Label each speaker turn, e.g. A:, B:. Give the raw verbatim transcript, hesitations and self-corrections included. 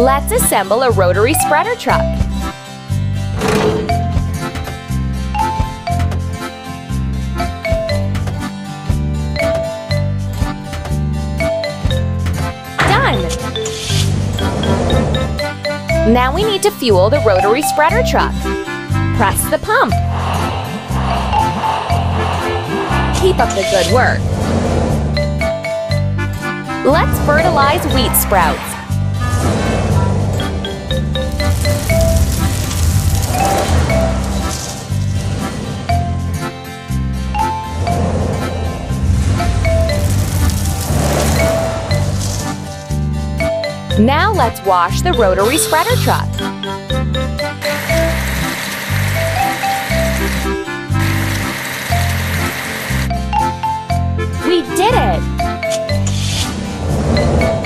A: Let's assemble a rotary spreader truck. Done! Now we need to fuel the rotary spreader truck. Press the pump. Keep up the good work. Let's fertilize wheat sprouts. Now let's wash the rotary spreader truck. We did it!